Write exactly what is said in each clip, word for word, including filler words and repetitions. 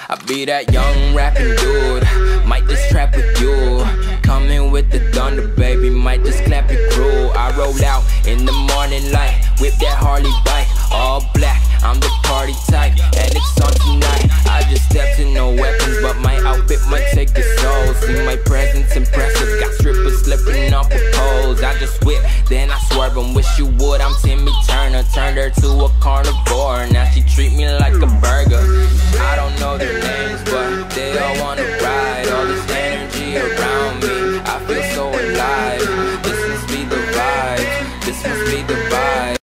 I be that young rapping dude, might just trap with you. Coming with the thunder, baby, might just clap your crew. I roll out in the morning light, whip that Harley bike, all black, I'm the party type, and it's on tonight. I just stepped in, no weapons, but my outfit might take the soul. See my presence impressive, got strippers slipping off the poles. I just whip, then I swerve and wish you would. I'm Timmy Turner, turned her to a carnivore. Now she treat me like a burger. I don't know their names, but they all wanna ride. All this energy around me, I feel so alive. This must be the vibe, this must be the vibe.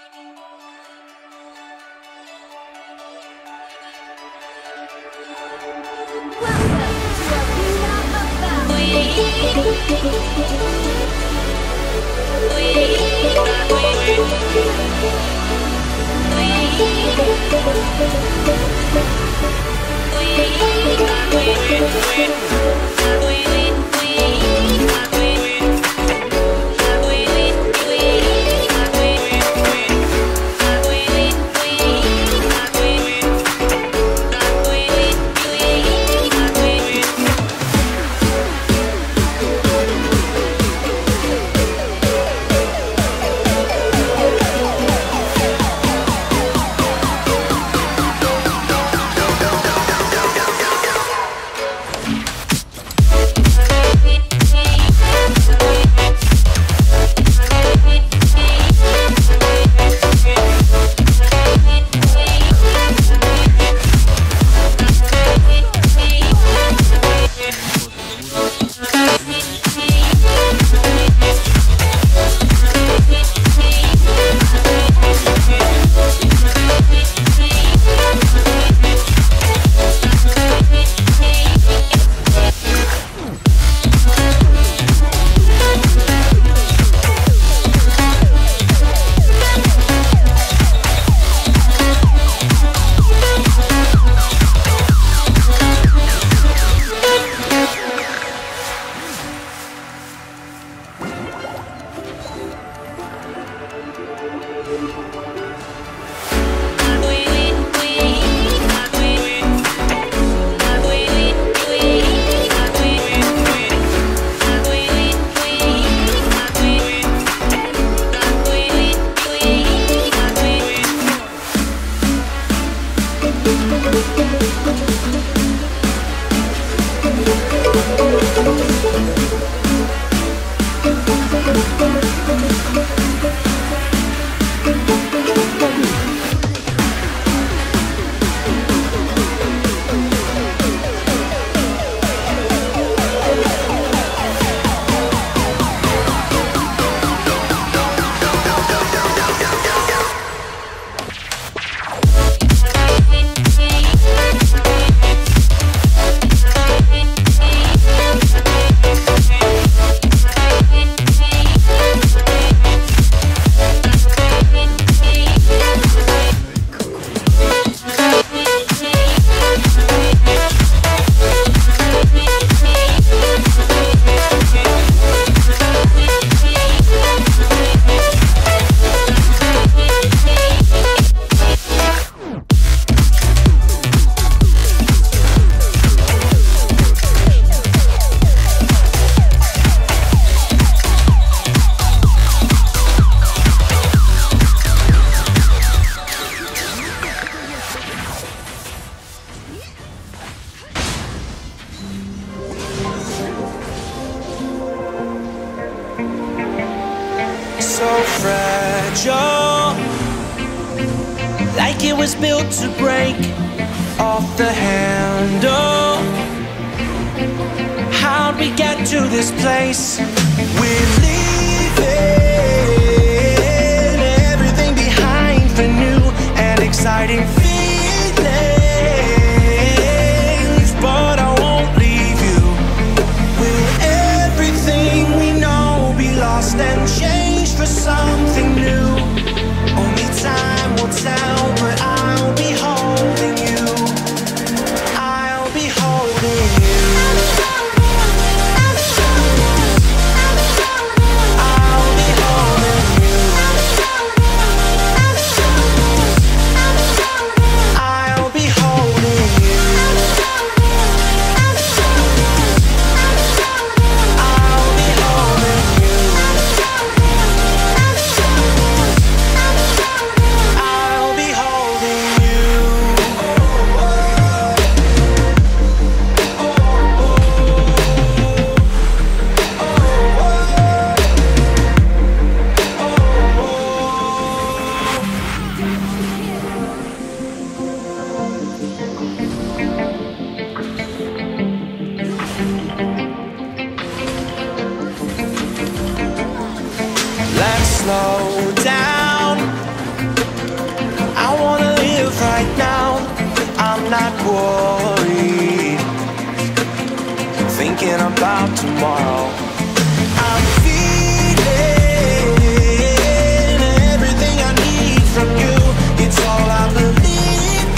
fragile, like it was built to break off the handle. How'd we get to this place? We're leaving everything behind for new and exciting feelings, but I won't leave you. Will everything we know be lost and changed for something new? Only time will tell, but I'll be holding you. I'll be holding you. I'll be holding you. worried, thinking about tomorrow. I'm feeling everything I need from you. It's all I believe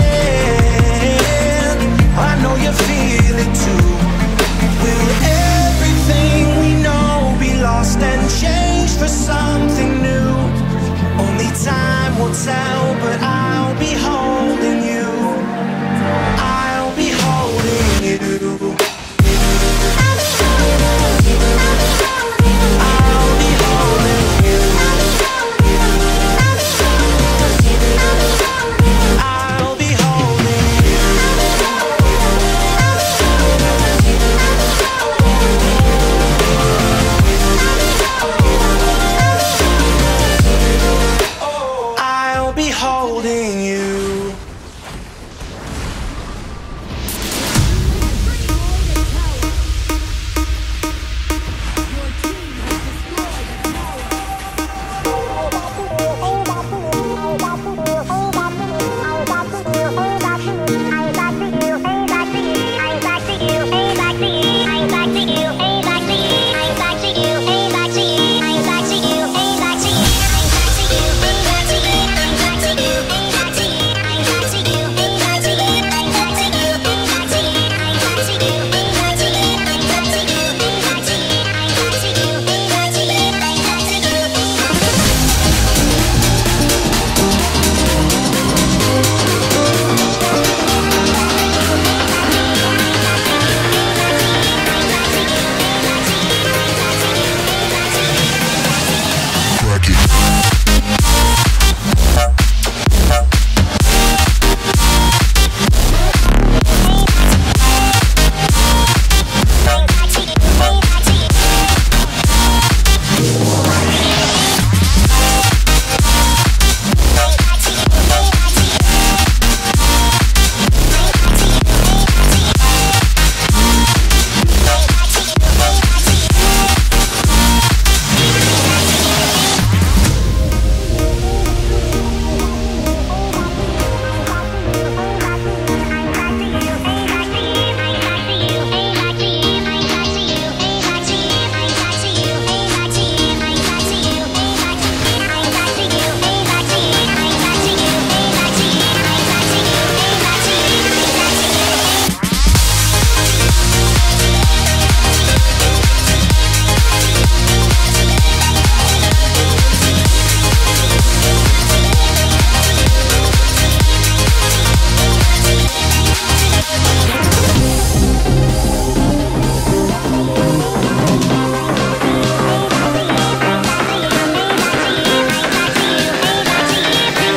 in. I know you feel it too. Will everything we know be lost and changed for something new? Only time will tell, but I'll be holding you. I'll be holding you. I'll be holding you. I'll be holding you. I'll be holding you.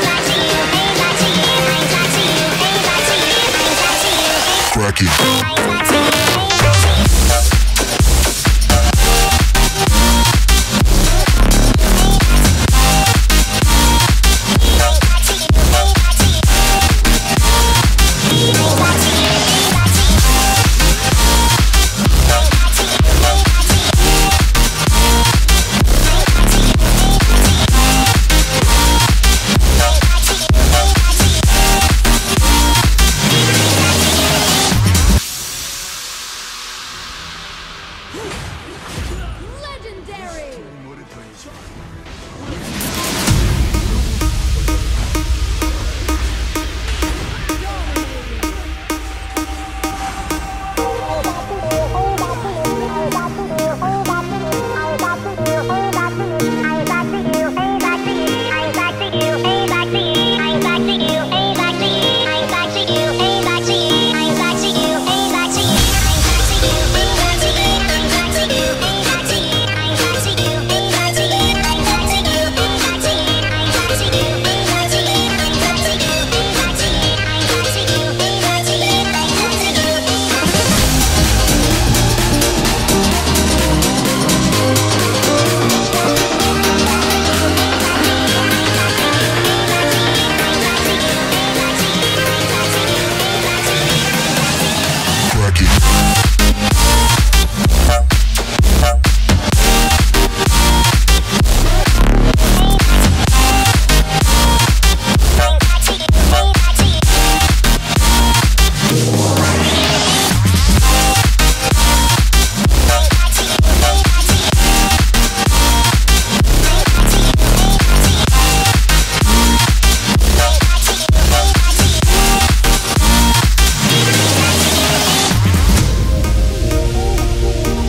Rocky.